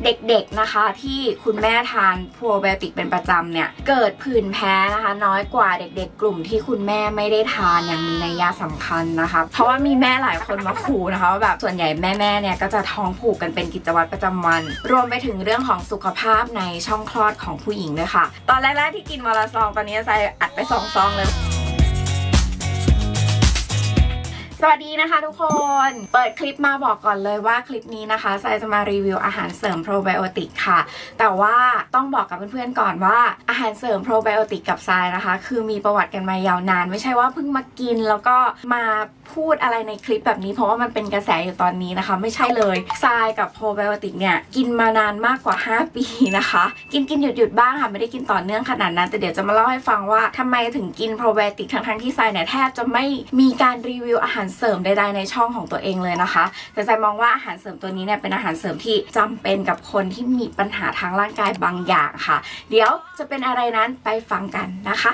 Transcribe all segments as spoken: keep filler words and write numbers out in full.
เด็กๆนะคะที่คุณแม่ทานโปรไบโอติกเป็นประจำเนี่ยเกิดผื่นแพ้นะคะน้อยกว่าเด็กๆกลุ่มที่คุณแม่ไม่ได้ทานอย่างมีนัยยะสำคัญนะคะเพราะว่ามีแม่หลายคนมาขู่นะคะว่าแบบส่วนใหญ่แม่ๆเนี่ยก็จะท้องผูกกันเป็นกิจวัตรประจำวันรวมไปถึงเรื่องของสุขภาพในช่องคลอดของผู้หญิงด้วยค่ะตอนแรกๆที่กินวันละซองตอนนี้ใส่อัดไปสองซองเลยสวัสดีนะคะทุกคนเปิดคลิปมาบอกก่อนเลยว่าคลิปนี้นะคะทรายจะมารีวิวอาหารเสริมโปรไบโอติกค่ะแต่ว่าต้องบอกกับเพื่อนๆก่อนว่าอาหารเสริมโปรไบโอติกกับทรายนะคะคือมีประวัติกันมายาวนานไม่ใช่ว่าเพิ่งมากินแล้วก็มาพูดอะไรในคลิปแบบนี้เพราะว่ามันเป็นกระแสอยู่ตอนนี้นะคะไม่ใช่เลยทรายกับโปรไบโอติกเนี่ยกินมานานมากกว่าห้าปีนะคะกินกินหยุดหยุดบ้างค่ะไม่ได้กินต่อเนื่องขนาดนั้นแต่เดี๋ยวจะมาเล่าให้ฟังว่าทำไมถึงกินโปรไบโอติกทั้งๆที่ทรายเนี่ยแทบจะไม่มีการรีวิวอาหารเสริมใดๆในช่องของตัวเองเลยนะคะแต่ทรายมองว่าอาหารเสริมตัวนี้เนี่ยเป็นอาหารเสริมที่จำเป็นกับคนที่มีปัญหาทางร่างกายบางอย่างค่ะเดี๋ยวจะเป็นอะไรนั้นไปฟังกันนะคะ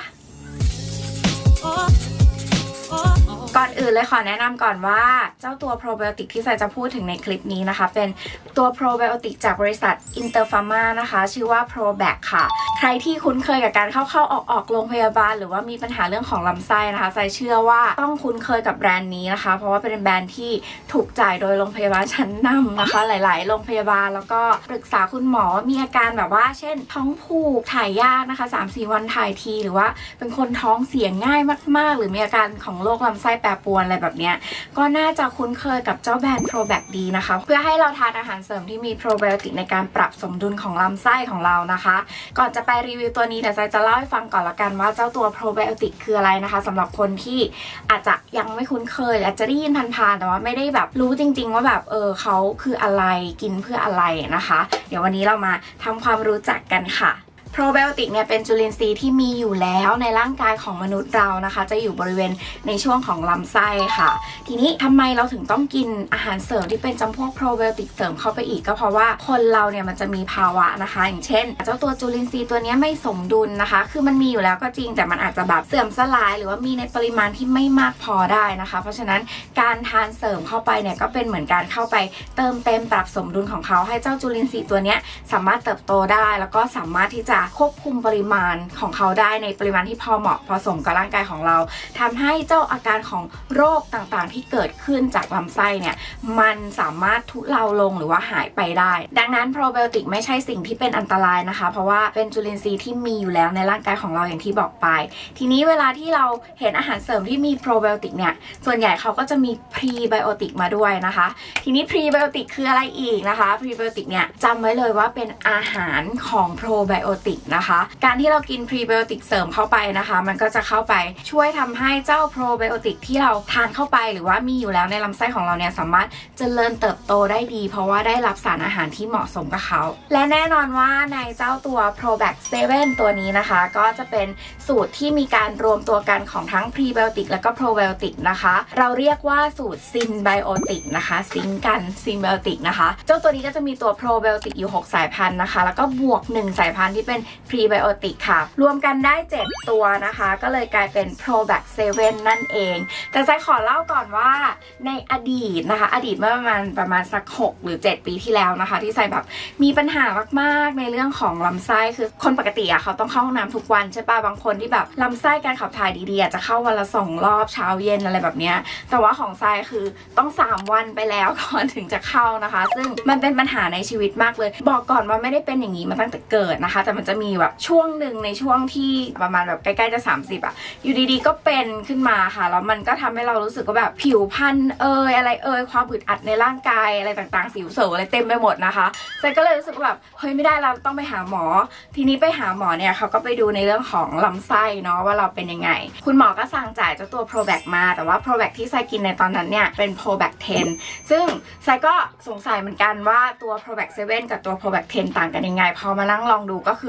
ก่อนอื่นเลยขอแนะนำก่อนว่าเจ้าตัวโปรไบโอติกที่ทรายจะพูดถึงในคลิปนี้นะคะเป็นตัวโปรไบโอติกจากบริษัทอินเตอร์ฟาร์มานะคะชื่อว่า ProBac ค่ะใครที่คุ้นเคยกับการเข้าๆออกๆโรงพยาบาลหรือว่ามีปัญหาเรื่องของลำไส้นะคะทรายเชื่อว่าต้องคุ้นเคยกับแบรนด์นี้นะคะเพราะว่าเป็นแบรนด์ที่ถูกจ่ายโดยโรงพยาบาลชั้นนำนะคะหลายๆโรงพยาบาลแล้วก็ปรึกษาคุณหมอว่ามีอาการแบบว่าเช่นท้องผูกถ่ายยากนะคะ สามถึงสี่ วันถ่ายทีหรือว่าเป็นคนท้องเสียง่ายมากๆหรือมีอาการของโรคลำไส้แปรปรวนอะไรแบบนี้ก็น่าจะคุ้นเคยกับเจ้าแบรนด์ ProBac ดีนะคะเพื่อให้เราทานอาหารเสริมที่มีโปรไบโอติกในการปรับสมดุลของลำไส้ของเรานะคะก่อนจะไปรีวิวตัวนี้เดี๋ยวจะเล่าให้ฟังก่อนละกันว่าเจ้าตัวโปรไบโอติกคืออะไรนะคะสำหรับคนที่อาจจะยังไม่คุ้นเคยอาจจะได้ยินผ่านๆแต่ว่าไม่ได้แบบรู้จริงๆว่าแบบเออเขาคืออะไรกินเพื่ออะไรนะคะเดี๋ยววันนี้เรามาทำความรู้จักกันค่ะโปรไบโอติกเนี่ยเป็นจุลินทรีย์ที่มีอยู่แล้วในร่างกายของมนุษย์เรานะคะจะอยู่บริเวณในช่วงของลำไส้ค่ะทีนี้ทำไมเราถึงต้องกินอาหารเสริมที่เป็นจำพวกโปรไบโอติกเสริมเข้าไปอีกก็เพราะว่าคนเราเนี่ยมันจะมีภาวะนะคะอย่างเช่นเจ้าตัวจุลินทรีย์ตัวนี้ไม่สมดุลนะคะคือมันมีอยู่แล้วก็จริงแต่มันอาจจะแบบเสื่อมสลายหรือว่ามีในปริมาณที่ไม่มากพอได้นะคะเพราะฉะนั้นการทานเสริมเข้าไปเนี่ยก็เป็นเหมือนการเข้าไปเติมเต็มปรับสมดุลของเขาให้เจ้าจุลินทรีย์ตัวนี้สามารถเติบโตได้แล้วก็สามารถที่จะควบคุมปริมาณของเขาได้ในปริมาณที่พอเหมาะพอสมกับร่างกายของเราทำให้เจ้าอาการของโรคต่างๆที่เกิดขึ้นจากลำไส้เนี่ยมันสามารถทุเลาลงหรือว่าหายไปได้ดังนั้นโปรไบโอติกไม่ใช่สิ่งที่เป็นอันตรายนะคะเพราะว่าเป็นจุลินทรีย์ที่มีอยู่แล้วในร่างกายของเราอย่างที่บอกไปทีนี้เวลาที่เราเห็นอาหารเสริมที่มีโปรไบโอติกเนี่ยส่วนใหญ่เขาก็จะมีพรีไบโอติกมาด้วยนะคะทีนี้พรีไบโอติกคืออะไรอีกนะคะพรีไบโอติกเนี่ยจำไว้เลยว่าเป็นอาหารของโปรไบโอติกนะคะการที่เรากินพรีไบโอติกเสริมเข้าไปนะคะมันก็จะเข้าไปช่วยทำให้เจ้าโปรไบโอติกที่เราทานเข้าไปหรือว่ามีอยู่แล้วในลำไส้ของเราเนี่ยสามารถเจริญเติบโตได้ดีเพราะว่าได้รับสารอาหารที่เหมาะสมกับเขาและแน่นอนว่าในเจ้าตัว ProBac เซเว่น ตัวนี้นะคะก็จะเป็นสูตรที่มีการรวมตัวกันของทั้งพรีไบโอติกและก็โปรไบโอติกนะคะเราเรียกว่าสูตรซินไบโอติกนะคะซิงกันซินไบโอติกนะคะเจ้าตัวนี้ก็จะมีตัวโปรไบโอติกอยู่หกสายพันธุ์นะคะแล้วก็บวกหนึ่งสายพันธุ์ที่เป็นพรีไบโอติกค่ะรวมกันได้เจ็ดตัวนะคะก็เลยกลายเป็น ProBac เซเว่น นั่นเองแต่ใจขอเล่าก่อนว่าในอดีตนะคะอดีตเมื่อประมาณประมาณสักหกหรือเจ็ดปีที่แล้วนะคะที่ใจแบบมีปัญหามากๆในเรื่องของลำไส้คือคนปกติอะเขาต้องเข้าห้องน้ำทุกวันใช่ป่ะบางคนที่แบบลำไส้การขับถ่ายดีๆอาจจะเข้าวันละสองรอบเช้าเย็นอะไรแบบเนี้ยแต่ว่าของใจคือต้องสามวันไปแล้วก่อนถึงจะเข้านะคะซึ่งมันเป็นปัญหาในชีวิตมากเลยบอกก่อนว่าไม่ได้เป็นอย่างนี้มาตั้งแต่เกิดนะคะแต่มันจะมีแบบช่วงหนึ่งในช่วงที่ประมาณแบบใกล้ๆจะสามสิบอะอยู่ดีๆก็เป็นขึ้นมาค่ะแล้วมันก็ทำให้เรารู้สึกว่าแบบผิวพรรณเอ่ยอะไรเอ่ยความอึดอัดในร่างกายอะไรต่างๆสิวเสออะไรเต็มไปหมดนะคะเซก็เลยรู้สึกว่าแบบเฮ้ยไม่ได้เราต้องไปหาหมอทีนี้ไปหาหมอเนี่ยเขาก็ไปดูในเรื่องของลำไส้เนาะว่าเราเป็นยังไงคุณหมอก็สั่งจ่ายเจ้าตัว ProBac มาแต่ว่า ProBac ที่ไซกินในตอนนั้นเนี่ยเป็น ProBac เท็นซึ่งไซก็สงสัยเหมือนกันว่าตัว ProBac เซเว่นกับตัว ProBac เท็นต่างกันยังไงพอมานั่งลองดูก็คือ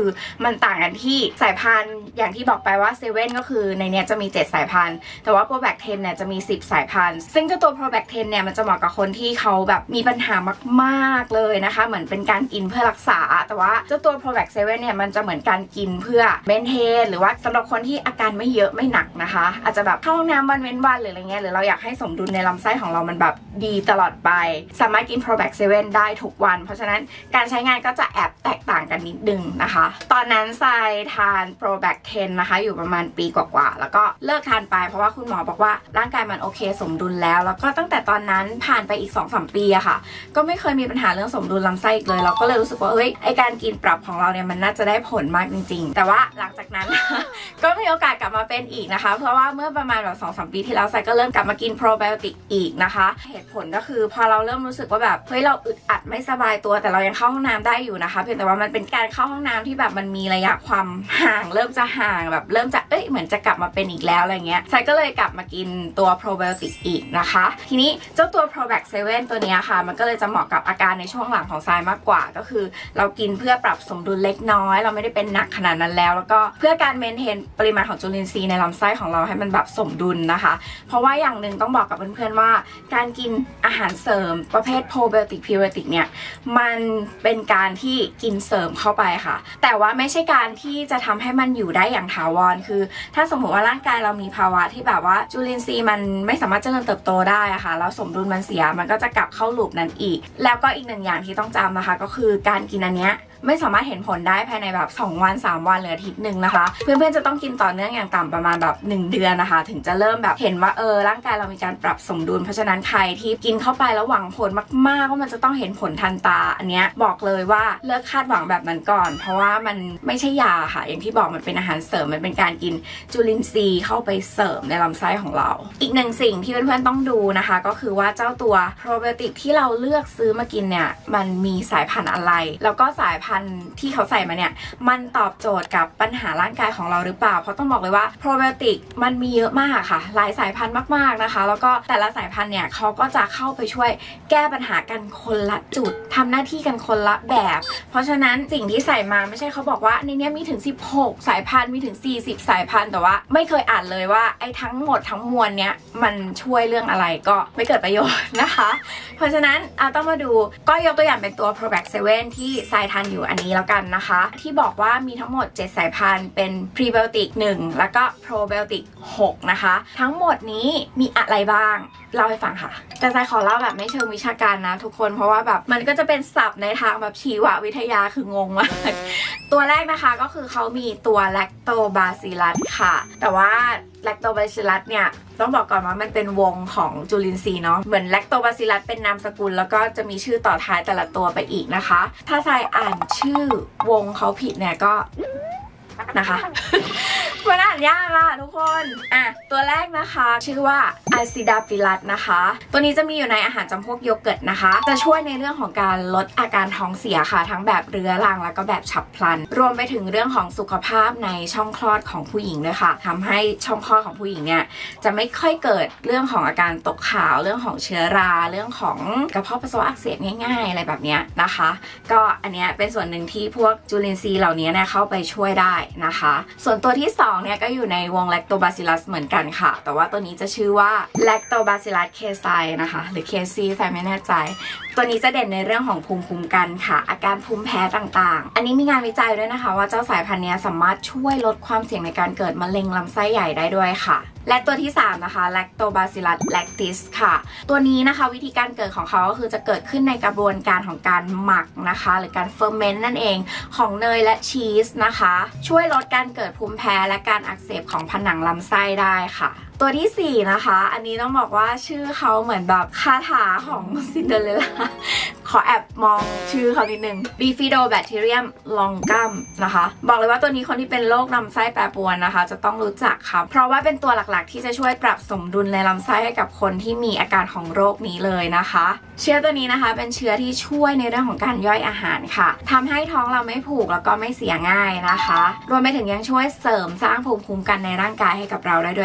คือมันต่างกันที่สายพันธุ์อย่างที่บอกไปว่าเซเว่นก็คือในเนี้ยจะมีเจ็ดสายพันธุ์แต่ว่าโปรแบคเทนเนี่ยจะมีสิบสายพันธุ์ซึ่งเจ้าตัวโปรแบคเทนเนี่ยมันจะเหมาะกับคนที่เขาแบบมีปัญหามากๆเลยนะคะเหมือนเป็นการกินเพื่อรักษาแต่ว่าเจ้าตัวโปรแบคเซเว่นเนี่ยมันจะเหมือนการกินเพื่อเมนเทนหรือว่าสำหรับคนที่อาการไม่เยอะไม่หนักนะคะอาจจะแบบเข้าห้องน้ำวันเว้นวันหรืออะไรเงี้ยหรือเราอยากให้สมดุลในลำไส้ของเรามันแบบดีตลอดไปสามารถกินโปรแบคเซเว่นได้ทุกวันเพราะฉะนั้นการใช้งานก็จะแอบแตกต่างกันนิดนึงนะคะตอนนั้นทรายทานโปรแบคเทนนะคะอยู่ประมาณปีกว่าๆแล้วก็เลิกทานไปเพราะว่าคุณหมอบอกว่าร่างกายมันโอเคสมดุลแล้วแล้วก็ตั้งแต่ตอนนั้นผ่านไปอีก สองถึงสาม ปีอะค่ะก็ไม่เคยมีปัญหาเรื่องสมดุลลำไส้อีกเลยเราก็เลยรู้สึกว่าเอ้ยไอการกินปรับของเราเนี่ยมันน่าจะได้ผลมากจริงๆแต่ว่าหลังจากนั้น ก็มีโอกาสกลับมาเป็นอีกนะคะเพราะว่าเมื่อประมาณแบบ สองถึงสาม ปีที่แล้วทรายก็เริ่มกลับมากินโปรไบโอติกอีกนะคะเหตุผลก็คือพอเราเริ่มรู้สึกว่าแบบเฮ้ยเราอึดอัดไม่สบายตัวแต่เรายังเข้าห้องน้ำได้อยู่นะคะเพียงแต่ว่ามันเป็นการเข้าห้องน้ำที่แบบมันมีระยะความห่างเริ่มจะห่างแบบเริ่มจะเอ้ยเหมือนจะกลับมาเป็นอีกแล้วอะไรเงี้ยทรายก็เลยกลับมากินตัวโปรไบโอติกอีกนะคะทีนี้เจ้าตัวโปรแบคเซเว่นตัวนี้ค่ะมันก็เลยจะเหมาะกับอาการในช่วงหลังของทรายมากกว่าก็คือเรากินเพื่อปรับสมดุลเล็กน้อยเราไม่ได้เป็นหนักขนาดนั้นแล้วแล้วก็เพื่อการเมนเทนปริมาณของจุลินทรีย์ในลำไส้ของเราให้มันแบบสมดุลนะคะเพราะว่าอย่างหนึ่งต้องบอกกับเพื่อนๆว่าการกินอาหารเสริมประเภทโปรไบโอติกพรีไบโอติกเนี่ยมันเป็นการที่กินเสริมเข้าไปค่ะแต่ว่าไม่ใช่การที่จะทำให้มันอยู่ได้อย่างถาวรคือถ้าสมมติว่าร่างกายเรามีภาวะที่แบบว่าจุลินทรีย์มันไม่สามารถเจริญเติบโตได้อะค่ะแล้วสมดุลมันเสียมันก็จะกลับเข้าลูปนั้นอีกแล้วก็อีกหนึ่งอย่างที่ต้องจำนะคะก็คือการกินอันเนี้ยไม่สามารถเห็นผลได้ภายในแบบสองวันสามวันหรืออาทิตย์หนึ่งนะคะเพื่อนๆจะต้องกินต่อเนื่องอย่างต่ำประมาณแบบหนึ่งเดือนนะคะถึงจะเริ่มแบบเห็นว่าเออร่างกายเรามีการปรับสมดุลเพราะฉะนั้นใครที่กินเข้าไปแล้วหวังผลมากๆว่ามันจะต้องเห็นผลทันตาอันเนี้ยบอกเลยว่าเลิกคาดหวังแบบนั้นก่อนเพราะว่ามันไม่ใช่ยาค่ะอย่างที่บอกมันเป็นอาหารเสริมมันเป็นการกินจุลินทรีย์เข้าไปเสริมในลำไส้ของเราอีกหนึ่งสิ่งที่เพื่อนๆต้องดูนะคะก็คือว่าเจ้าตัวโปรไบโอติกที่เราเลือกซื้อมากินเนี่ยมันมีสายพันธุ์อะไรแล้วก็สายพันธุ์ที่เขาใส่มาเนี่ยมันตอบโจทย์กับปัญหาร่างกายของเราหรือเปล่าเพราะต้องบอกเลยว่าโปรไบโอติกมันมีเยอะมากค่ะหลายสายพันธุ์มากๆนะคะแล้วก็แต่ละสายพันธุ์เนี่ยเขาก็จะเข้าไปช่วยแก้ปัญหากันคนละจุดทำหน้าที่กันคนละแบบเพราะฉะนั้นสิ่งที่ใส่มาไม่ใช่เขาบอกว่าในนี้มีถึงสิบหกสายพันธุ์มีถึงสี่สิบสายพันธุ์แต่ว่าไม่เคยอ่านเลยว่าไอ้ทั้งหมดทั้งมวลเนี้ยมันช่วยเรื่องอะไรก็ไม่เกิดประโยชน์นะคะเพราะฉะนั้นเอาต้องมาดูก็ยกตัวอย่างเป็นตัว โปรแบคเซเว่น ที่ทรายทานอยู่อันนี้แล้วกันนะคะที่บอกว่ามีทั้งหมดเจ็ดสายพันธุ์เป็นพรีไบโอติกหนึ่งแล้วก็โปรไบโอติกหกนะคะทั้งหมดนี้มีอะไรบ้างเล่าให้ฟังค่ะแต่ทรายขอเล่าแบบไม่เชิงวิชาการนะทุกคนเพราะว่าแบบมันก็จะเป็นศัพท์ในทางแบบชีววิทยาคืองงมากตัวแรกนะคะก็คือเขามีตัวแลคโตบาซิลลัสค่ะแต่ว่าแลคโตบาซิลลัสเนี่ยต้องบอกก่อนว่ามันเป็นวงของจุลินทรีย์เนาะเหมือนแลคโตบาซิลลัสเป็นนามสกุลแล้วก็จะมีชื่อต่อท้ายแต่ละตัวไปอีกนะคะถ้าทรายอ่านชื่อวงเขาผิดเนี่ยก็นะคะมันอ่านยากอะทุกคนอ่ะตัวแรกนะคะชื่อว่าอะซิดาฟิลัสนะคะตัวนี้จะมีอยู่ในอาหารจำพวกโยเกิร์ตนะคะจะช่วยในเรื่องของการลดอาการท้องเสียค่ะทั้งแบบเรื้อรังแล้วก็แบบฉับพลันรวมไปถึงเรื่องของสุขภาพในช่องคลอดของผู้หญิงด้วยค่ะทำให้ช่องคลอดของผู้หญิงเนี่ยจะไม่ค่อยเกิดเรื่องของอาการตกขาวเรื่องของเชื้อราเรื่องของกระเพาะปัสสาวะอักเสบง่ายๆอะไรแบบนี้นะคะก็อันนี้เป็นส่วนหนึ่งที่พวกจุลินทรีย์เหล่านี้เนี่ยเข้าไปช่วยได้นะคะส่วนตัวที่สองเนี่ยก็อยู่ในวงแลคโตบาซิลลัสเหมือนกันค่ะแต่ว่าตัวนี้จะชื่อว่าแลคโตบาซิลลัสเคไซนะคะหรือเคซีใส่ไม่แน่ใจตัวนี้จะเด่นในเรื่องของภูมิคุ้มกันค่ะอาการภูมิแพ้ต่างๆอันนี้มีงานวิจัยด้วยนะคะว่าเจ้าสายพันธุ์นี้สามารถช่วยลดความเสี่ยงในการเกิดมะเร็งลำไส้ใหญ่ได้ด้วยค่ะและตัวที่สามนะคะแลคโตบาซิลลัสแลคติสค่ะตัวนี้นะคะวิธีการเกิดของเขาก็คือจะเกิดขึ้นในกระบวนการของการหมักนะคะหรือการเฟอร์เมนต์นั่นเองของเนยและชีสนะคะช่วยลดการเกิดภูมิแพ้และการอักเสบของผนังลำไส้ได้ค่ะตัวที่สี่นะคะอันนี้ต้องบอกว่าชื่อเขาเหมือนแบบคาถาของซินเดอเรลล่าขอแอบมองชื่อเขานิดนึง Bifidobacterium longum นะคะบอกเลยว่าตัวนี้คนที่เป็นโรคลำไส้แปรปรวนนะคะจะต้องรู้จักค่ะเพราะว่าเป็นตัวหลักๆที่จะช่วยปรับสมดุลในลำไส้ให้กับคนที่มีอาการของโรคนี้เลยนะคะเชื้อตัวนี้นะคะเป็นเชื้อที่ช่วยในเรื่องของการย่อยอาหารค่ะทำให้ท้องเราไม่ผูกแล้วก็ไม่เสียง่ายนะคะรวมไปถึงยังช่วยเสริมสร้างภูมิคุ้มกันในร่างกายให้กับเราได้ด้วยค่ะ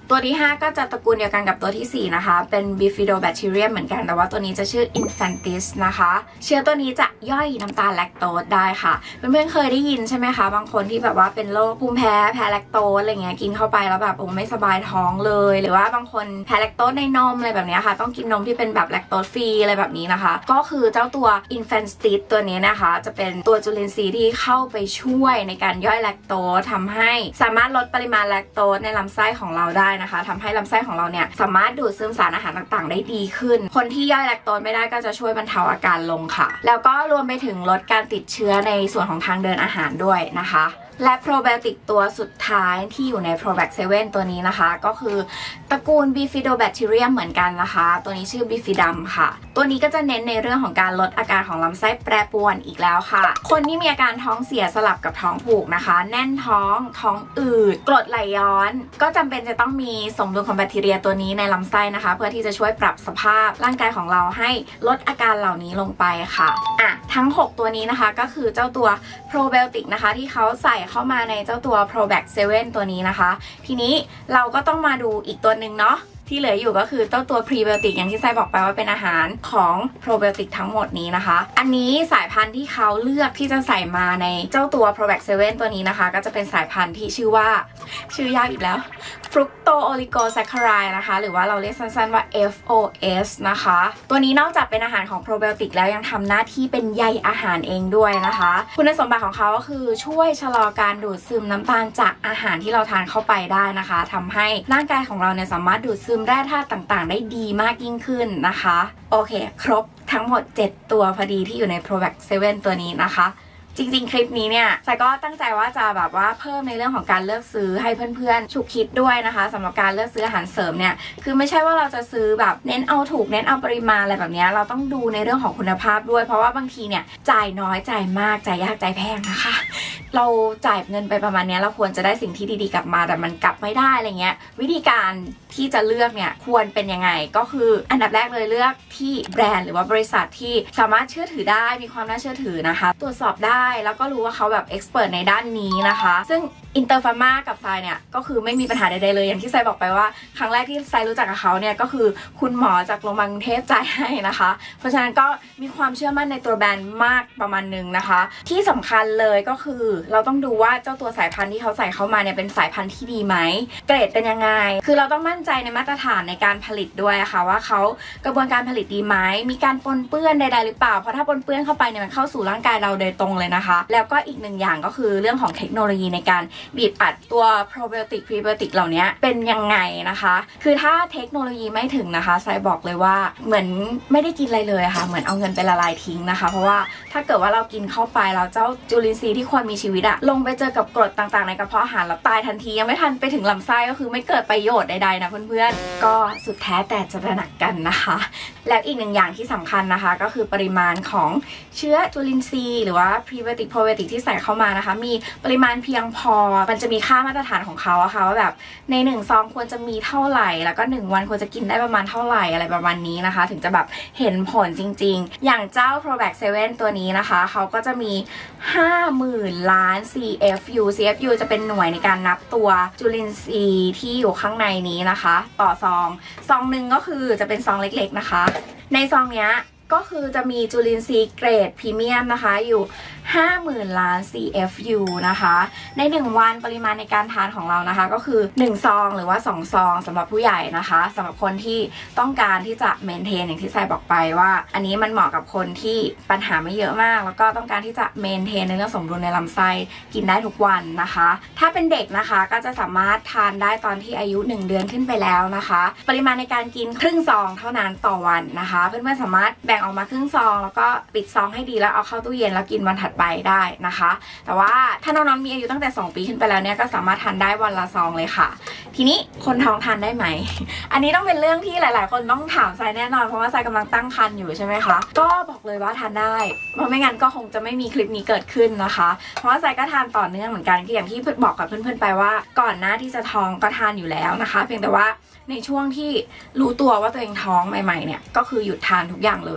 ตัวที่ห้าก็จะตระกูลเดียวกันกับตัวที่สี่นะคะเป็น Bifidobacterium เหมือนกันแต่ว่าตัวนี้จะชื่อ Infantis นะคะเชื้อตัวนี้จะย่อยน้ำตาลแลคโตสได้ค่ะเพื่อนๆเคยได้ยินใช่ไหมคะบางคนที่แบบว่าเป็นโรคภูมิแพ้แพ้แลคโตสอะไรเงี้ยกินเข้าไปแล้วแบบโอ้ไม่สบายท้องเลยหรือว่าบางคนแพ้แลคโตสในนมอะไรแบบนี้ค่ะต้องกินนมที่เป็นแบบแลคโตสฟรีอะไรแบบนี้นะคะก็คือเจ้าตัว Infantis ตัวนี้นะคะจะเป็นตัวจุลินทรีย์ที่เข้าไปช่วยในการย่อยแลคโตสทำให้สามารถลดปริมาณแลคโตสในลำไส้ของเราได้นะคะทำให้ลำไส้ของเราเนี่ยสามารถดูดซึมสารอาหารต่างๆได้ดีขึ้นคนที่ย่อยแลคโตสไม่ได้ก็จะช่วยบรรเทาอาการลงค่ะแล้วก็รวมไปถึงลดการติดเชื้อในส่วนของทางเดินอาหารด้วยนะคะและโปรไบโอติกตัวสุดท้ายที่อยู่ใน โปรแบค เซเว่น ตัวนี้นะคะก็คือตระกูล Bifidobacterium เหมือนกันนะคะตัวนี้ชื่อ Bifidum ค่ะตัวนี้ก็จะเน้นในเรื่องของการลดอาการของลำไส้แปรปรวนอีกแล้วค่ะคนที่มีอาการท้องเสียสลับกับท้องผูกนะคะแน่นท้องท้องอืดกรดไหลย้อนก็จำเป็นจะต้องมีสมดุลของแบคทีเรียตัวนี้ในลำไส้นะคะเพื่อที่จะช่วยปรับสภาพร่างกายของเราให้ลดอาการเหล่านี้ลงไปค่ะอ่ะทั้งหกตัวนี้นะคะก็คือเจ้าตัวโปรไบโอติกนะคะที่เขาใส่เข้ามาในเจ้าตัว โปรแบค เซเว่น ตัวนี้นะคะทีนี้เราก็ต้องมาดูอีกตัวหนึ่งเนาะที่เหลืออยู่ก็คือเจ้าตัวพรีไบโอติกอย่างที่ไซบอกไปว่าเป็นอาหารของโปรไบโอติกทั้งหมดนี้นะคะอันนี้สายพันธุ์ที่เขาเลือกที่จะใส่มาในเจ้าตัว โปรแบค เซเว่น ตัวนี้นะคะก็จะเป็นสายพันธุ์ที่ชื่อว่าชื่อยากอีกแล้วฟรุกโตโอลิโกแซคคาไรด์นะคะหรือว่าเราเรียกสั้นๆว่า เอฟ โอ เอส นะคะตัวนี้นอกจากเป็นอาหารของโปรไบโอติกแล้วยังทำหน้าที่เป็นใยอาหารเองด้วยนะคะคุณสมบัติของเขาก็คือช่วยชะลอการดูดซึมน้ำตาลจากอาหารที่เราทานเข้าไปได้นะคะทำให้ร่างกายของเราเนี่ยสามารถดูดซึมแร่ธาตุต่างๆได้ดีมากยิ่งขึ้นนะคะโอเคครบทั้งหมดเจ็ดตัวพอดีที่อยู่ใน โปรแบค เซเว่น ตัวนี้นะคะจริงๆคลิปนี้เนี่ยไซก็ตั้งใจว่าจะแบบว่าเพิ่มในเรื่องของการเลือกซื้อให้เพื่อนๆฉุกคิดด้วยนะคะสำหรับการเลือกซื้ออาหารเสริมเนี่ยคือไม่ใช่ว่าเราจะซื้อแบบเน้นเอาถูกเน้นเอาปริมาณอะไรแบบนี้เราต้องดูในเรื่องของคุณภาพด้วยเพราะว่าบางทีเนี่ยจ่ายน้อยจ่ายมากจ่ายยากจ่ายแพงนะคะเราจ่ายเงินไปประมาณนี้เราควรจะได้สิ่งที่ดีๆกลับมาแต่มันกลับไม่ได้อะไรเงี้ยวิธีการที่จะเลือกเนี่ยควรเป็นยังไงก็คืออันดับแรกเลยเลือกที่แบรนด์หรือว่าบริษัทที่สามารถเชื่อถือได้มีความน่าเชื่อถือนะคะตรวจสอบได้แล้วก็รู้ว่าเขาแบบเอ็กซ์เพรสในด้านนี้นะคะซึ่งอินเตอร์ฟาร์มากับไซเนี่ยก็คือไม่มีปัญหาใดๆเลยอย่างที่ไซบอกไปว่าครั้งแรกที่ไซรู้จักกับเขาเนี่ยก็คือคุณหมอจากโรงพยาบาลกรุงเทพจ่ายให้นะคะเพราะฉะนั้นก็มีความเชื่อมั่นในตัวแบรนด์มากประมาณนึงนะคะที่สำคัญเลยก็คือเราต้องดูว่าเจ้าตัวสายพันธุ์ที่เขาใส่เข้ามาเนี่ยเป็นสายพันธุ์ที่ดีไหมเกรดเป็นยังไงคือเราต้องมั่นใจในมาตรฐานในการผลิตด้วยค่ะว่าเขากระบวนการผลิตดีไหมมีการปนเปื้อนใดๆหรือเปล่าเพราะถ้าปนเปื้อนเข้าไปเนี่ยมันเข้าสู่ร่างกายเราโดยตรงเลยนะคะแล้วก็อีกหนึ่งอย่างก็คือเรื่องของเทคโนโลยีในการบีบอัดตัวโปรไบโอติกพรีไบโอติกเหล่านี้เป็นยังไงนะคะคือถ้าเทคโนโลยีไม่ถึงนะคะไซบอกเลยว่าเหมือนไม่ได้กินอะไรเลยค่ะเหมือนเอาเงินไปละลายทิ้งนะคะเพราะว่าถ้าเกิดว่าเรากินเข้าไปแล้วเจ้าจุลินทรีย์ที่ควรมีชีวิตอะลงไปเจอกับกรดต่างๆในกระเพาะอาหารแล้วตายทันทียังไม่ทันไปถึงลำไส้ก็คือไม่เกิดประโยชน์ใดๆนะเพื่อนๆก็สุดแท้แต่จะตระหนักกันนะคะและอีกหนึ่งอย่างที่สำคัญนะคะก็คือปริมาณของเชื้อจุลินทรีย์หรือว่าพรีไบโอติกโปรไบโอติกที่ใส่เข้ามานะคะมีปริมาณเพียงพอมันจะมีค่ามาตรฐานของเขาอะค่ะว่าแบบในหนึ่งซองควรจะมีเท่าไหร่แล้วก็หนึ่งวันควรจะกินได้ประมาณเท่าไหร่อะไรประมาณนี้นะคะถึงจะแบบเห็นผลจริงๆอย่างเจ้า โปรแบค เซเว่น ตัวนี้นะคะเขาก็จะมีห้าหมื่นล้าน ซี เอฟ ยู ซี เอฟ ยู จะเป็นหน่วยในการนับตัวจุลินทรีย์ที่อยู่ข้างในนี้นะคะต่อซองซองหนึ่งก็คือจะเป็นซองเล็กๆนะคะในซองเนี้ยก็คือจะมีจุลินทรีย์เกรดพรีเมียมนะคะอยู่ห้าหมื่นล้าน ซี เอฟ ยู นะคะในหนึ่งวันปริมาณในการทานของเรานะคะก็คือหนึ่งซองหรือว่าสองซองสำหรับผู้ใหญ่นะคะสำหรับคนที่ต้องการที่จะเมนเทนอย่างที่ไซบอกไปว่าอันนี้มันเหมาะกับคนที่ปัญหาไม่เยอะมากแล้วก็ต้องการที่จะเมนเทนในเรื่องสมดุลในลำไส้กินได้ทุกวันนะคะถ้าเป็นเด็กนะคะก็จะสามารถทานได้ตอนที่อายุหนึ่งเดือนขึ้นไปแล้วนะคะปริมาณในการกินครึ่งซองเท่านั้นต่อวันนะคะเพื่อนๆสามารถแบ่งออกมาครึ่งซองแล้วก็ปิดซองให้ดีแล้วเอาเข้าตู้เย็นแล้วกินวันถัดไปได้นะคะแต่ว่าถ้าน้องๆมีอายุตั้งแต่สองปีขึ้นไปแล้วเนี่ยก็สามารถทานได้วันละซองเลยค่ะทีนี้คนท้องทานได้ไหม อันนี้ต้องเป็นเรื่องที่หลายๆคนต้องถามไซแน่นอนเพราะว่าไซกำลังตั้งครรภ์อยู่ใช่ไหมคะก็บอกเลยว่าทานได้เพราะไม่งั้นก็คงจะไม่มีคลิปนี้เกิดขึ้นนะคะเพราะว่าไซก็ทานต่อเนื่องเหมือนกันอย่างที่บอกกับเพื่อนๆไปว่าก่อนหน้าที่จะท้องก็ทานอยู่แล้วนะคะเพียงแต่ว่าในช่วงที่รู้ตัวว่าตัวเองท้องใหม่ๆเนี่ยก็คือหยุดทานทุกอย่างเลย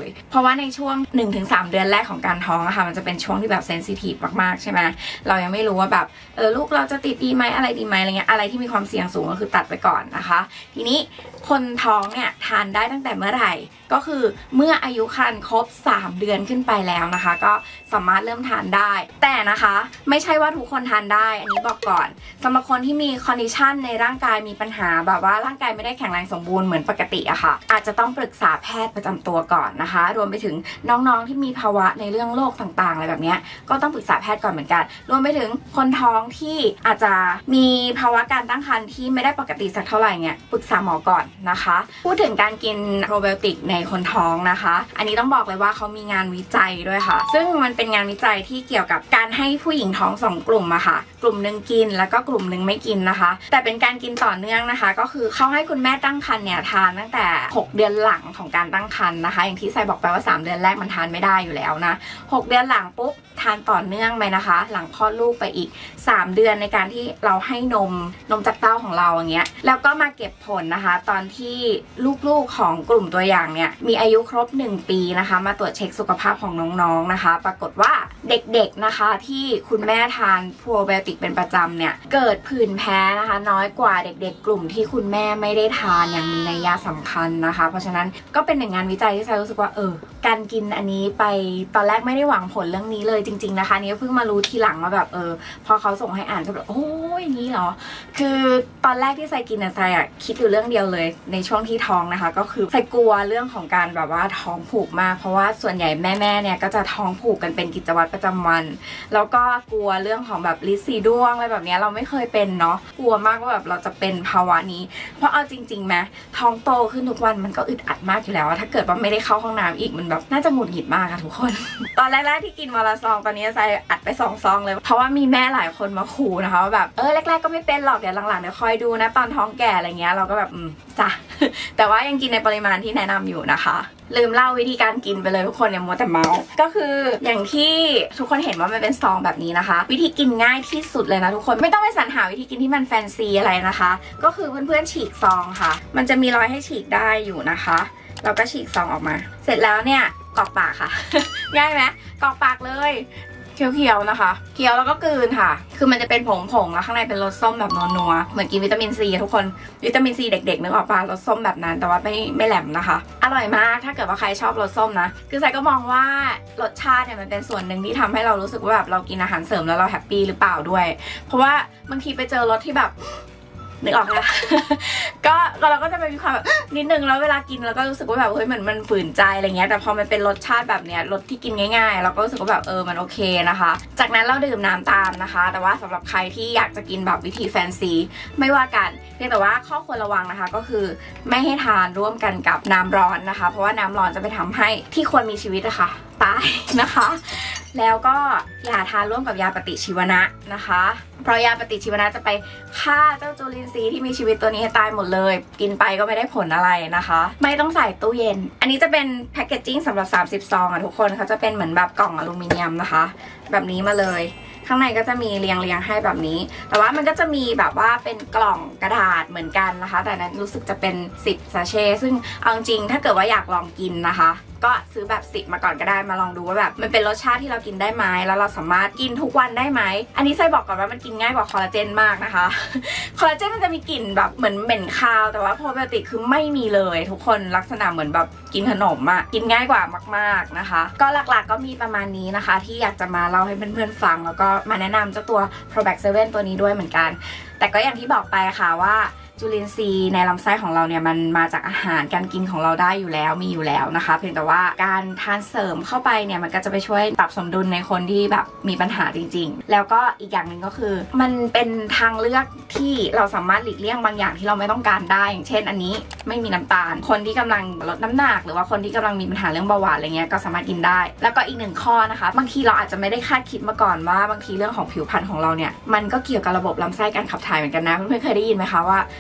เพราะว่าในช่วง หนึ่งถึงสาม เดือนแรกของการท้องอะค่ะมันจะเป็นช่วงที่แบบเซนซิทีฟมากๆใช่ไหมเรายังไม่รู้ว่าแบบเออลูกเราจะติดดีไหมอะไรดีไหมอะไรเงี้ยอะไรที่มีความเสี่ยงสูงก็คือตัดไปก่อนนะคะทีนี้คนท้องเนี่ยทานได้ตั้งแต่เมื่อไหร่ก็คือเมื่ออายุครรภ์ครบสามเดือนขึ้นไปแล้วนะคะก็สามารถเริ่มทานได้แต่นะคะไม่ใช่ว่าทุกคนทานได้อันนี้บอกก่อนสำหรับคนที่มีคอนดิชันในร่างกายมีปัญหาแบบว่าร่างกายไม่ได้แข็งแรงสมบูรณ์เหมือนปกติอะค่ะอาจจะต้องปรึกษาแพทย์ประจำตัวก่อนนะคะรวมไปถึงน้องๆที่มีภาวะในเรื่องโรคต่างๆอะไรแบบนี้ก็ต้องปรึกษาแพทย์ก่อนเหมือนกันรวมไปถึงคนท้องที่อาจจะมีภาวะการตั้งครรภ์ที่ไม่ได้ปกติสักเท่าไหร่เนี่ยปรึกษาหมอก่อนนะคะพูดถึงการกินโปรไบโอติกในคนท้องนะคะอันนี้ต้องบอกเลยว่าเขามีงานวิจัยด้วยค่ะซึ่งมันเป็นงานวิจัยที่เกี่ยวกับการให้ผู้หญิงท้องสองกลุ่มอะค่ะกลุ่มหนึ่งกินแล้วก็กลุ่มหนึ่งไม่กินนะคะแต่เป็นการกินต่อเนื่องนะคะก็คือเขาให้คุณแม่ตั้งครรภ์เนี่ยทานตั้งแต่หกเดือนหลังของการตั้งครรภ์นะคะอย่างที่ไซบอกไปว่าสามเดือนแรกมันทานไม่ได้อยู่แล้วนะหกเดือนหลังปุ๊บทานต่อเนื่องไปนะคะหลังคลอดลูกไปอีกสามเดือนในการที่เราให้นมนมจากเต้าของเราอย่างเงี้ยแล้วก็มาเก็บผลนะคะตอนที่ลูกๆของกลุ่มตัวอย่างเนี่ยมีอายุครบหนึ่งปีนะคะมาตรวจเช็คสุขภาพของน้องๆนะคะปรากฏว่าเด็กๆนะคะที่คุณแม่ทานโปรไบโอติกเป็นประจำเนี่ยเกิดผื่นแพ้นะคะน้อยกว่าเด็กๆกลุ่มที่คุณแม่ไม่ได้ทานอย่างมีนัยสำคัญนะคะเพราะฉะนั้นก็เป็นหนึ่งงานวิจัยที่ไซรู้สึกว่าเออการกินอันนี้ไปตอนแรกไม่ได้หวังผลเรื่องนี้เลยจริงๆนะคะนี่เพิ่งมารู้ทีหลังว่าแบบเออพอเขาส่งให้อ่านก็แบบโอ้ยอย่างนี้เหรอคือตอนแรกที่ไซกินอะไซอะคิดอยู่เรื่องเดียวเลยในช่วงที่ท้องนะคะก็คือไซกลัวเรื่องของการแบบว่าท้องผูกมากเพราะว่าส่วนใหญ่แม่ๆเนี่ยก็จะท้องผูกกันเป็นกิจวัตรประจำวันแล้วก็กลัวเรื่องของแบบลินสีดวงอะไรแบบนี้เราไม่เคยเป็นเนาะกลัวมากว่าแบบเราจะเป็นภาวะนี้เพราะเอาจริงๆไหมท้องโตขึ้นทุกวันมันก็อึดอัดมากอยู่แล้วถ้าเกิดว่าไม่ได้เข้าห้องน้ำอีกมันแบบน่าจะหงุดหงิดมากค่ะทุกคน ตอนแรกๆที่กินวันละซองตอนนี้ไซอัดไปสองซองเลยเพราะว่ามีแม่หลายคนมาขู่นะคะว่าแบบเออแรกๆก็ไม่เป็นหรอกเดี๋ยวหลังๆเดี๋ยวคอยดูนะตอนท้องแก่อะไรเงี้ยเราก็แบบอืมจ้ะ แต่ว่ายังกินในปริมาณที่แนะนำอยู่นะคะลืมเล่าวิธีการกินไปเลยทุกคนเนี่ยมัวแต่เมาก็คืออย่างที่ทุกคนเห็นว่ามันเป็นซองแบบนี้นะคะวิธีกินง่ายที่สุดเลยนะทุกคนไม่ต้องไปสรรหาวิธีกินที่มันแฟนซีอะไรนะคะก็คือเพื่อนๆฉีกซองค่ะมันจะมีรอยให้ฉีกได้อยู่นะคะเราก็ฉีกซองออกมาเสร็จแล้วเนี่ยกรอกปากค่ะ ง่ายไหมกรอกปากเลยเคี้ยวๆนะคะเคี้ยวแล้วก็กลืนค่ะคือมันจะเป็นผงๆแล้วข้างในเป็นรสส้มแบบนัวๆเหมือนกินวิตามินซีทุกคนวิตามินซีเด็กๆนึกออกปะรสส้มแบบนั้นแต่ว่าไม่ไม่แหลมนะคะอร่อยมากถ้าเกิดว่าใครชอบรสส้มนะคือไซก็มองว่ารสชาติเนี่ยมันเป็นส่วนหนึ่งที่ทำให้เรารู้สึกว่าแบบเรากินอาหารเสริมแล้วเราแฮปปี้หรือเปล่าด้วยเพราะว่าบางทีไปเจอรสที่แบบนึกออกนะ ก็เราก็จะไปมีความแบบนิดนึงแล้วเวลากินเราก็รู้สึกว่าแบบเฮ้ยเหมือนมันฝืนใจอะไรเงี้ยแต่พอมันเป็นรสชาติแบบเนี้ยรสที่กินง่ายๆเราก็รู้สึกว่าแบบเออมันโอเคนะคะจากนั้นเราดื่มน้ำตามนะคะแต่ว่าสำหรับใครที่อยากจะกินแบบวิธีแฟนซีไม่ว่ากันเพียงแต่ว่าข้อควรระวังนะคะก็คือไม่ให้ทานร่วมกันกับน้ำร้อนนะคะเพราะว่าน้ำร้อนจะไปทำให้ที่ควรมีชีวิตอะค่ะตายนะคะแล้วก็อย่าทานร่วมกับยาปฏิชีวนะนะคะเพราะยาปฏิชีวนะจะไปฆ่าเจ้าจุลินทรีย์ที่มีชีวิตตัวนี้ให้ตายหมดเลยกินไปก็ไม่ได้ผลอะไรนะคะไม่ต้องใส่ตู้เย็นอันนี้จะเป็นแพคเกจจิ้งสำหรับสามสิบซองอ่ะทุกคนเขาจะเป็นเหมือนแบบกล่องอลูมิเนียมนะคะแบบนี้มาเลยข้างในก็จะมีเรียงเรียงให้แบบนี้แต่ว่ามันก็จะมีแบบว่าเป็นกล่องกระดาษเหมือนกันนะคะแต่นั้นรู้สึกจะเป็นสิบซาเช่ซึ่งเอาจริงถ้าเกิดว่าอยากลองกินนะคะก็ซื้อแบบสิบมาก่อนก็ได้มาลองดูว่าแบบมันเป็นรสชาติที่เรากินได้ไหมแล้วเราสามารถกินทุกวันได้ไหมอันนี้ไซบอกก่อนว่ามันกินง่ายกว่าคอลลาเจนมากนะคะคอลลาเจนมันจะมีกลิ่นแบบเหมือนเหม็นคาวแต่ว่าโปรไบโอติกคือไม่มีเลยทุกคนลักษณะเหมือนแบบกินขนมอะกินง่ายกว่ามากๆนะคะก็หลักๆก็มีประมาณนี้นะคะที่อยากจะมาเล่าให้เพื่อนๆฟังแล้วก็มาแนะนำเจ้าตัว โปรแบค เซเว่น ตัวนี้ด้วยเหมือนกันแต่ก็อย่างที่บอกไปค่ะว่าจุลินทรีย์ในลำไส้ของเราเนี่ยมันมาจากอาหารการกินของเราได้อยู่แล้วมีอยู่แล้วนะคะเพียงแต่ว่าการทานเสริมเข้าไปเนี่ยมันก็จะไปช่วยปรับสมดุลในคนที่แบบมีปัญหาจริงๆแล้วก็อีกอย่างหนึ่งก็คือมันเป็นทางเลือกที่เราสามารถหลีกเลี่ยงบางอย่างที่เราไม่ต้องการได้อย่างเช่นอันนี้ไม่มีน้ำตาลคนที่กำลังลดน้ำหนักหรือว่าคนที่กำลังมีปัญหาเรื่องเบาหวานอะไรเงี้ยก็สามารถกินได้แล้วก็อีกหนึ่งข้อนะคะบางทีเราอาจจะไม่ได้คาดคิดมาก่อนว่าบางทีเรื่องของผิวพรรณของเราเนี่ยมันก็เกี่ยวกับระบบลำไส้การขับถ่ายเหมือนกันนะเพื่อนๆเคยได้ยินไหมคะว่า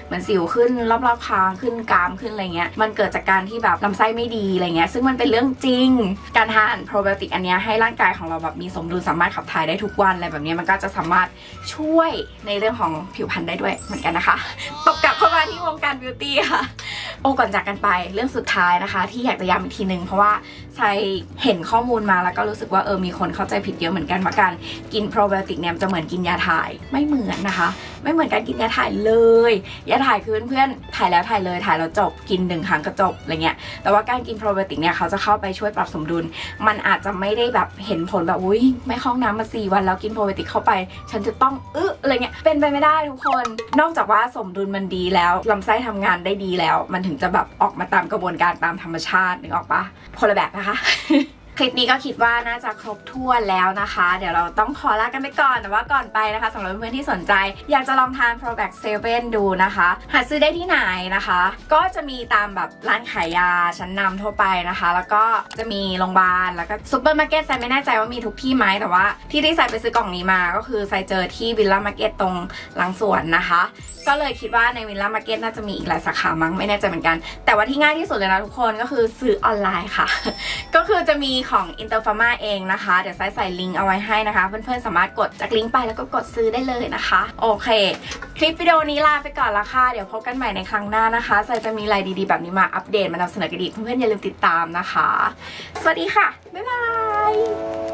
เหมือนสิวขึ้นรอบๆคางขึ้นกรามขึ้นอะไรเงี้ยมันเกิดจากการที่แบบลำไส้ไม่ดีอะไรเงี้ยซึ่งมันเป็นเรื่องจริงการทานโปรไบโอติกอันนี้ให้ร่างกายของเราแบบมีสมดุลสามารถขับถ่ายได้ทุกวันอะไรแบบนี้มันก็จะสามารถช่วยในเรื่องของผิวพรรณได้ด้วยเหมือนกันนะคะตบกลับเข้ามาที่วงการบิวตี้ค่ะโอ้ก่อนจากกันไปเรื่องสุดท้ายนะคะที่อยากจะย้ำอีกทีนึงเพราะว่าใช่เห็นข้อมูลมาแล้วก็รู้สึกว่าเออมีคนเข้าใจผิดเยอะเหมือนกันว่าการกินโปรไบโอติกเนี่ยจะเหมือนกินยาถ่ายไม่เหมือนนะคะไม่เหมือนการกินยาถ่ายเลยยาถ่ายคือเพื่อนๆถ่ายแล้วถ่ายเลยถ่ายแล้วจบกินหนึ่งครั้งก็จบอะไรเงี้ยแต่ว่าการกินโปรไบโอติกเนี่ยเขาจะเข้าไปช่วยปรับสมดุลมันอาจจะไม่ได้แบบเห็นผลแบบอุ้ยไม่เข้าห้องน้ำมาสี่วันแล้วกินโปรไบโอติกเข้าไปฉันจะต้องอึะอะไรเงี้ยเป็นไปไม่ได้ทุกคนนอกจากว่าสมดุลมันดีแล้วลำไส้ทำงานได้ดีแล้วมันถึงจะแบบออกมาตามกระบวนการตามธรรมชาตินึกออกปะคนละแบบนะคะ คลิปนี้ก็คิดว่าน่าจะครบถ้วนแล้วนะคะเดี๋ยวเราต้องขอลากันไปก่อนแต่ว่าก่อนไปนะคะสำหรับเพื่อนๆที่สนใจอยากจะลองทาน Probac เซเว่นดูนะคะหาซื้อได้ที่ไหนนะคะก็จะมีตามแบบร้านขายยาชั้นนำทั่วไปนะคะแล้วก็จะมีโรงพยาบาลแล้วก็ซุปเปอร์มาร์เก็ตไซไม่แน่ใจว่ามีทุกที่ไหมแต่ว่าที่ที่ไซไปซื้อกล่องนี้มาก็คือไซเจอที่วิลล่ามาร์เก็ตตรงหลังสวนนะคะก็เลยคิดว่าในวิลล่ามาร์เก็ตน่าจะมีอีกหลายสาขามั้งไม่แน่ใจเหมือนกันแต่ว่าที่ง่ายที่สุดเลยนะทุกคนก็คือซื้อออนไลน์ค่ะ ก็คือจะมีของ Interpharma เองนะคะเดี๋ยวไซใส่ลิงก์เอาไว้ให้นะคะเพื่อนๆสามารถกดจากลิงก์ไปแล้วก็กดซื้อได้เลยนะคะโอเคคลิปวิดีโอนี้ลาไปก่อนละค่ะเดี๋ยวพบกันใหม่ในครั้งหน้านะคะไซจะมีอะไรดีๆแบบนี้มาอัปเดตมานำเสนอกันอีกเพื่อนๆอย่าลืมติดตามนะคะสวัสดีค่ะบ๊ายบาย